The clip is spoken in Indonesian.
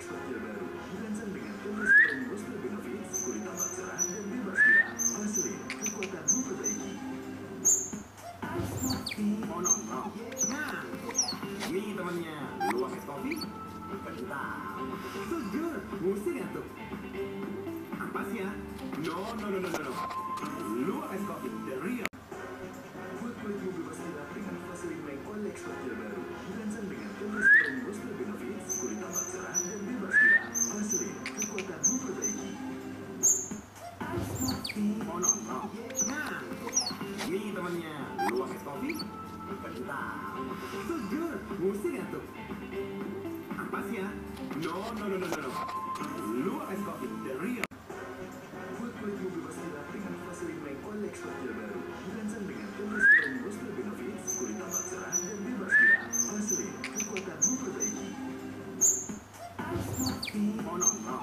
Extra Gel baru dirancang dengan chemistry Roster Benefits, kulit tampak cerah dan bebas gerak. Vaseline, kekuatan memperbaiki. Oh no. Nah, ini temannya Luwak es kopi. Kentang. Seger, musik ya tuh. Apa sih ya? No. Luwak es kopi, the real. Buat kulit bebas gerak dengan Vaseline Make Oil Extra Gel baru dirancang dengan chemistry Roster Benefits, kulit tampak cerah dan bebas gerak. Vaseline, kekuatan memperbaiki. Oh no. Nah, ini temannya Luwak es kopi. Kentang. Seger, musik ya tuh. Apa sih ya? No. Luwak es kopi, the real. Buat kulit bebas gerak dengan Vaseline Make Oil Extra Gel baru dirancang dengan chemistry Roster Benefits, kulit tampak cerah dan bebas gerak. Vaseline, kekuatan memperbaiki. Oh no.